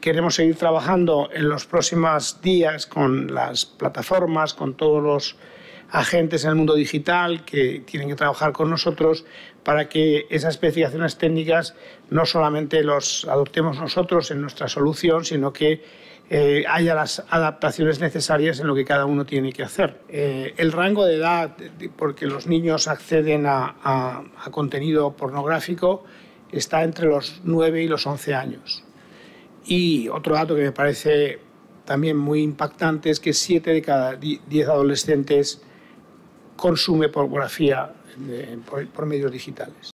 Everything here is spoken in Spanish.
queremos seguir trabajando en los próximos días con las plataformas, con todos los agentes en el mundo digital que tienen que trabajar con nosotros para que esas especificaciones técnicas no solamente los adoptemos nosotros en nuestra solución, sino que haya las adaptaciones necesarias en lo que cada uno tiene que hacer. El rango de edad, porque los niños acceden a contenido pornográfico, está entre los 9 y los 11 años. Y otro dato que me parece también muy impactante es que 7 de cada 10 adolescentes consume pornografía por medios digitales.